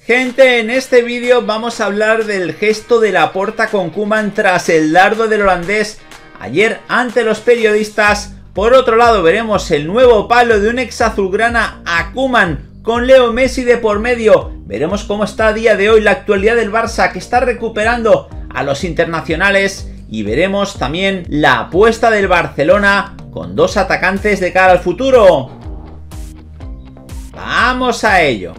Gente, en este vídeo vamos a hablar del gesto de Laporta con Koeman tras el dardo del holandés ayer ante los periodistas. Por otro lado, veremos el nuevo palo de un ex azulgrana a Koeman con Leo Messi de por medio. Veremos cómo está a día de hoy la actualidad del Barça, que está recuperando a los internacionales, y veremos también la apuesta del Barcelona con dos atacantes de cara al futuro. ¡Vamos a ello!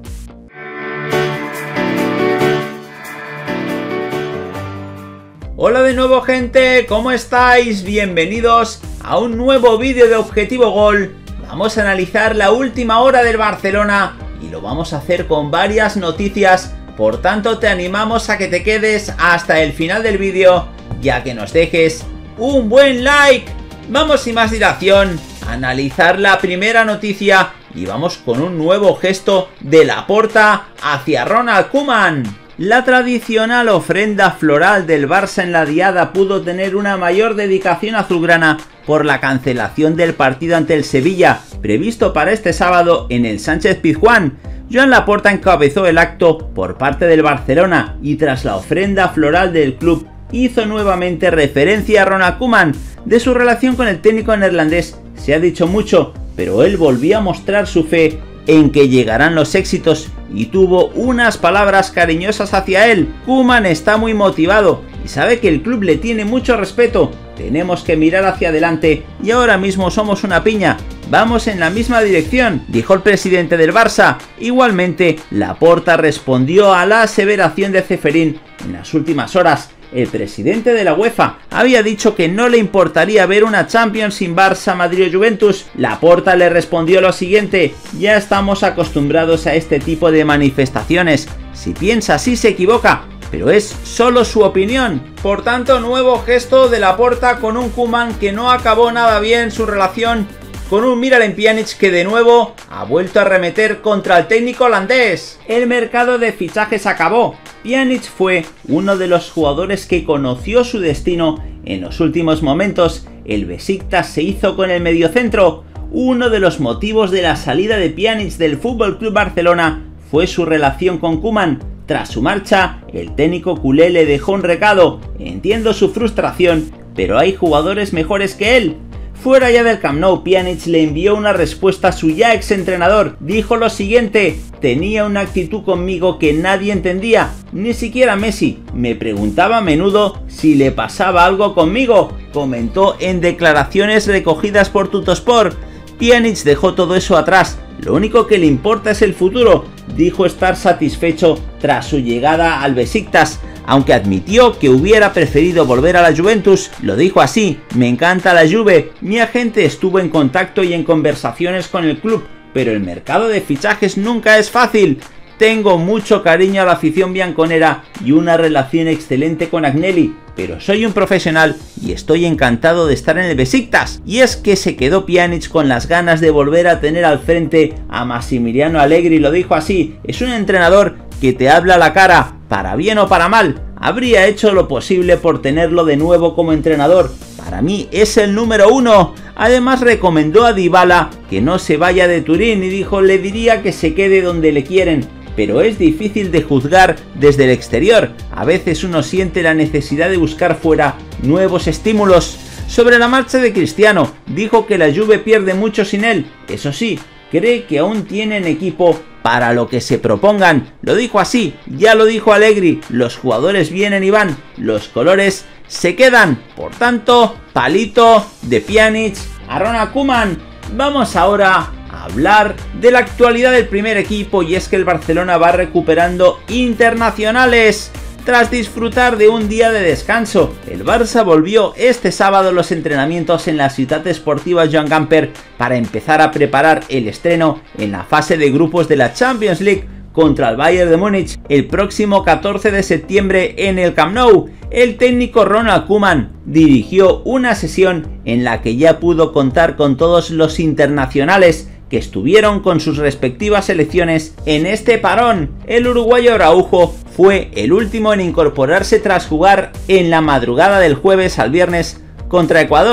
Hola de nuevo, gente, ¿cómo estáis? Bienvenidos a un nuevo vídeo de Objetivo Gol. Vamos a analizar la última hora del Barcelona y lo vamos a hacer con varias noticias, por tanto te animamos a que te quedes hasta el final del vídeo y a que nos dejes un buen like. Vamos sin más dilación a analizar la primera noticia y vamos con un nuevo gesto de Laporta hacia Ronald Koeman. La tradicional ofrenda floral del Barça en la diada pudo tener una mayor dedicación azulgrana por la cancelación del partido ante el Sevilla, previsto para este sábado en el Sánchez-Pizjuán. Joan Laporta encabezó el acto por parte del Barcelona y tras la ofrenda floral del club hizo nuevamente referencia a Ronald Koeman. De su relación con el técnico neerlandés se ha dicho mucho, pero él volvió a mostrar su fe en que llegarán los éxitos y tuvo unas palabras cariñosas hacia él. Koeman está muy motivado y sabe que el club le tiene mucho respeto. Tenemos que mirar hacia adelante y ahora mismo somos una piña. Vamos en la misma dirección, dijo el presidente del Barça. Igualmente, Laporta respondió a la aseveración de Ceferín en las últimas horas. El presidente de la UEFA había dicho que no le importaría ver una Champions sin Barça, Madrid o Juventus. Laporta le respondió lo siguiente: ya estamos acostumbrados a este tipo de manifestaciones. Si piensa así se equivoca, pero es solo su opinión. Por tanto, nuevo gesto de Laporta con un Koeman que no acabó nada bien su relación con un Miralem Pjanic que de nuevo ha vuelto a arremeter contra el técnico holandés. El mercado de fichajes acabó. Pjanic fue uno de los jugadores que conoció su destino en los últimos momentos. El Besiktas se hizo con el mediocentro. Uno de los motivos de la salida de Pjanic del FC Barcelona fue su relación con Koeman. Tras su marcha, el técnico culé le dejó un recado: entiendo su frustración, pero hay jugadores mejores que él. Fuera ya del Camp Nou, Pjanic le envió una respuesta a su ya ex entrenador. Dijo lo siguiente: tenía una actitud conmigo que nadie entendía, ni siquiera Messi. Me preguntaba a menudo si le pasaba algo conmigo, comentó en declaraciones recogidas por Tuttosport. Pjanic dejó todo eso atrás, lo único que le importa es el futuro. Dijo estar satisfecho tras su llegada al Besiktas, aunque admitió que hubiera preferido volver a la Juventus. Lo dijo así: me encanta la Juve, mi agente estuvo en contacto y en conversaciones con el club, pero el mercado de fichajes nunca es fácil. Tengo mucho cariño a la afición bianconera y una relación excelente con Agnelli, pero soy un profesional y estoy encantado de estar en el Besiktas. Y es que se quedó Pjanic con las ganas de volver a tener al frente a Massimiliano Allegri. Lo dijo así: es un entrenador que te habla a la cara, para bien o para mal. Habría hecho lo posible por tenerlo de nuevo como entrenador. Para mí es el número uno. Además recomendó a Dybala que no se vaya de Turín y dijo: le diría que se quede donde le quieren, pero es difícil de juzgar desde el exterior. A veces uno siente la necesidad de buscar fuera nuevos estímulos. Sobre la marcha de Cristiano, dijo que la Juve pierde mucho sin él. Eso sí, cree que aún tienen equipo para lo que se propongan. Lo dijo así, ya lo dijo Allegri: los jugadores vienen y van, los colores se quedan. Por tanto, palito de Pjanic a Ronald Koeman. Vamos ahora a hablar de la actualidad del primer equipo, y es que el Barcelona va recuperando internacionales. Tras disfrutar de un día de descanso, el Barça volvió este sábado los entrenamientos en la Ciutat Esportiva Joan Gamper para empezar a preparar el estreno en la fase de grupos de la Champions League contra el Bayern de Múnich el próximo 14 de septiembre en el Camp Nou. El técnico Ronald Koeman dirigió una sesión en la que ya pudo contar con todos los internacionales que estuvieron con sus respectivas selecciones en este parón. El uruguayo Araujo fue el último en incorporarse tras jugar en la madrugada del jueves al viernes contra Ecuador.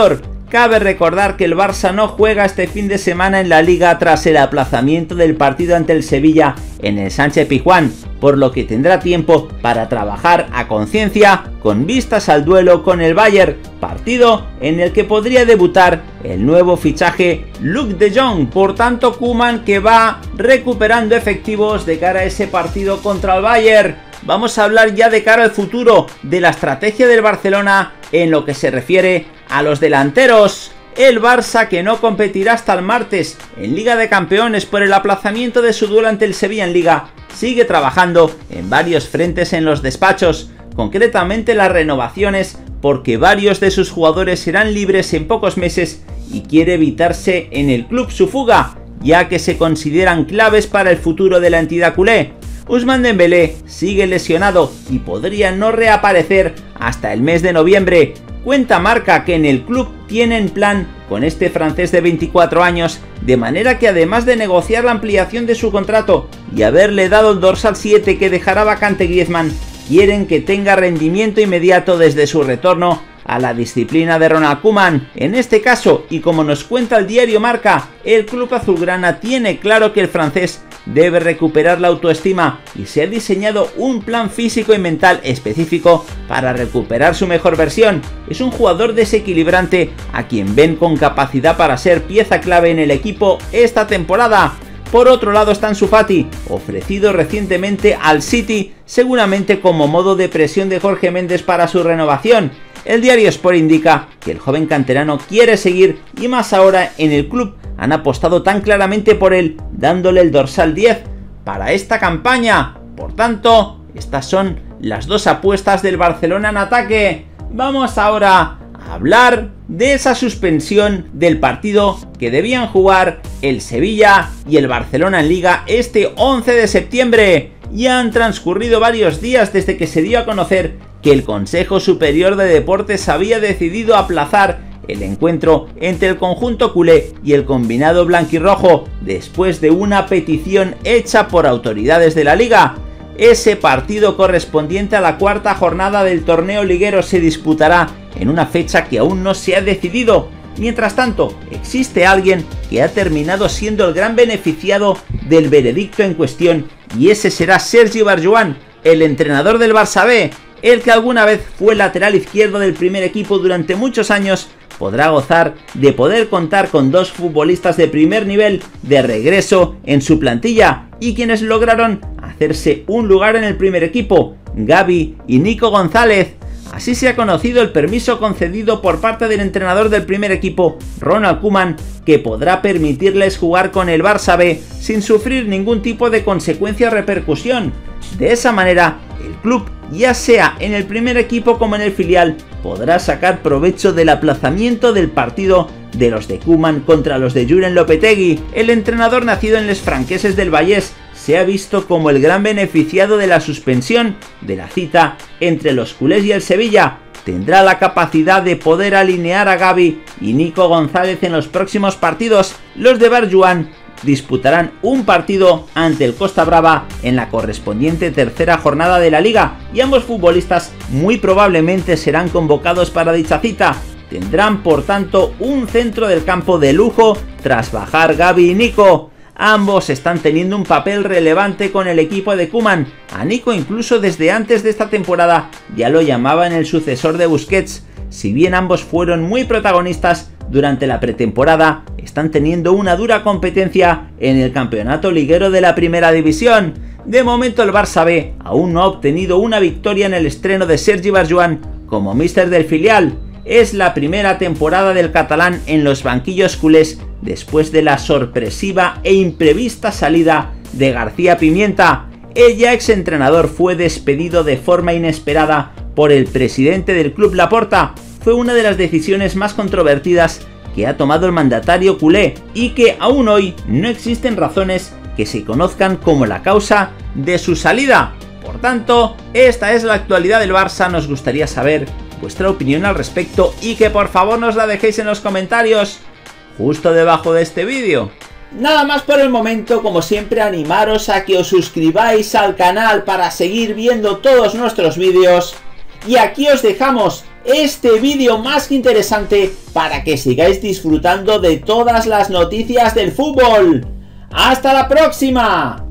Cabe recordar que el Barça no juega este fin de semana en la Liga tras el aplazamiento del partido ante el Sevilla en el Sánchez-Pizjuán, por lo que tendrá tiempo para trabajar a conciencia con vistas al duelo con el Bayern, partido en el que podría debutar el nuevo fichaje Luuk de Jong. Por tanto, Koeman que va recuperando efectivos de cara a ese partido contra el Bayern. Vamos a hablar ya de cara al futuro de la estrategia del Barcelona en lo que se refiere a los delanteros. El Barça, que no competirá hasta el martes en Liga de Campeones por el aplazamiento de su duelo ante el Sevilla en Liga, sigue trabajando en varios frentes en los despachos, concretamente las renovaciones, porque varios de sus jugadores serán libres en pocos meses y quiere evitarse en el club su fuga, ya que se consideran claves para el futuro de la entidad culé. Ousmane Dembélé sigue lesionado y podría no reaparecer hasta el mes de noviembre. Cuenta Marca que en el club tienen plan con este francés de 24 años, de manera que además de negociar la ampliación de su contrato y haberle dado el dorsal 7 que dejará vacante Griezmann, quieren que tenga rendimiento inmediato desde su retorno a la disciplina de Ronald Koeman. En este caso, y como nos cuenta el diario Marca, el club azulgrana tiene claro que el francés debe recuperar la autoestima y se ha diseñado un plan físico y mental específico para recuperar su mejor versión. Es un jugador desequilibrante a quien ven con capacidad para ser pieza clave en el equipo esta temporada. Por otro lado está Ansu Fati, ofrecido recientemente al City, seguramente como modo de presión de Jorge Méndez para su renovación. El diario Sport indica que el joven canterano quiere seguir y más ahora en el club han apostado tan claramente por él, dándole el dorsal 10 para esta campaña. Por tanto, estas son las dos apuestas del Barcelona en ataque. Vamos ahora a hablar de esa suspensión del partido que debían jugar el Sevilla y el Barcelona en Liga este 11 de septiembre. Ya han transcurrido varios días desde que se dio a conocer que el Consejo Superior de Deportes había decidido aplazar el encuentro entre el conjunto culé y el combinado blanquirrojo después de una petición hecha por autoridades de la liga. Ese partido correspondiente a la cuarta jornada del torneo liguero se disputará en una fecha que aún no se ha decidido. Mientras tanto, existe alguien que ha terminado siendo el gran beneficiado del veredicto en cuestión, y ese será Sergi Barjuan, el entrenador del Barça B. El que alguna vez fue lateral izquierdo del primer equipo durante muchos años podrá gozar de poder contar con dos futbolistas de primer nivel de regreso en su plantilla y quienes lograron hacerse un lugar en el primer equipo, Gavi y Nico González. Así se ha conocido el permiso concedido por parte del entrenador del primer equipo, Ronald Koeman, que podrá permitirles jugar con el Barça B sin sufrir ningún tipo de consecuencia o repercusión. De esa manera, el club, ya sea en el primer equipo como en el filial, podrá sacar provecho del aplazamiento del partido de los de Koeman contra los de Julen Lopetegui. El entrenador nacido en Les Franqueses del Vallès se ha visto como el gran beneficiado de la suspensión de la cita entre los culés y el Sevilla. Tendrá la capacidad de poder alinear a Gavi y Nico González en los próximos partidos. Los de Barjuan disputarán un partido ante el Costa Brava en la correspondiente tercera jornada de la liga y ambos futbolistas muy probablemente serán convocados para dicha cita. Tendrán por tanto un centro del campo de lujo tras bajar Gavi y Nico. Ambos están teniendo un papel relevante con el equipo de Koeman. A Nico incluso desde antes de esta temporada ya lo llamaban el sucesor de Busquets. Si bien ambos fueron muy protagonistas durante la pretemporada, están teniendo una dura competencia en el campeonato liguero de la primera división. De momento el Barça B aún no ha obtenido una victoria en el estreno de Sergi Barjuan como míster del filial. Es la primera temporada del catalán en los banquillos culés después de la sorpresiva e imprevista salida de García Pimienta. El ya exentrenador fue despedido de forma inesperada por el presidente del club Laporta. Fue una de las decisiones más controvertidas que ha tomado el mandatario culé y que aún hoy no existen razones que se conozcan como la causa de su salida. Por tanto, esta es la actualidad del Barça. Nos gustaría saber vuestra opinión al respecto y que por favor nos la dejéis en los comentarios justo debajo de este vídeo. Nada más por el momento, como siempre animaros a que os suscribáis al canal para seguir viendo todos nuestros vídeos y aquí os dejamos este vídeo más que interesante para que sigáis disfrutando de todas las noticias del fútbol. ¡Hasta la próxima!